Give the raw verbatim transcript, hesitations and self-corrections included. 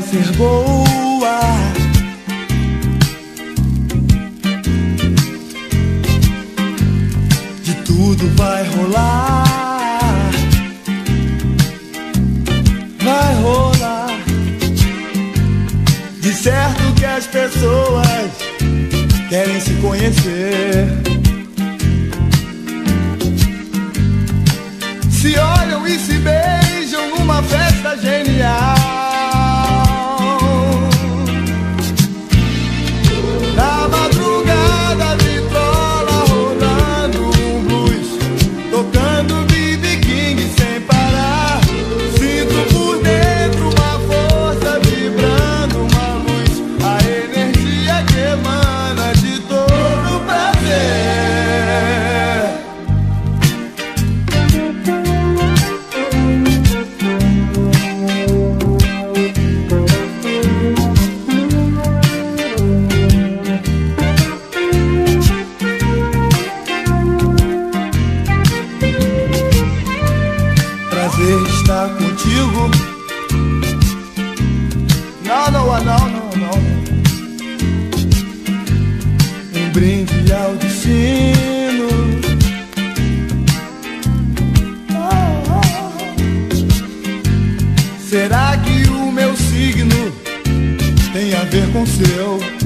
ser boa. De tudo vai rolar, vai rolar. De certo que as pessoas querem se conhecer, se olham e se beijam numa festa genial. Na madrugada vitrola rolando um blues, tocando B B King sem parar. Sinto por dentro uma força vibrando, uma luz, a energia que emana de todo prazer. Prazer estar contigo. Não, não, não, não, não. Um brinde ao destino. Oh, oh. Será que o meu signo tem a ver com o seu?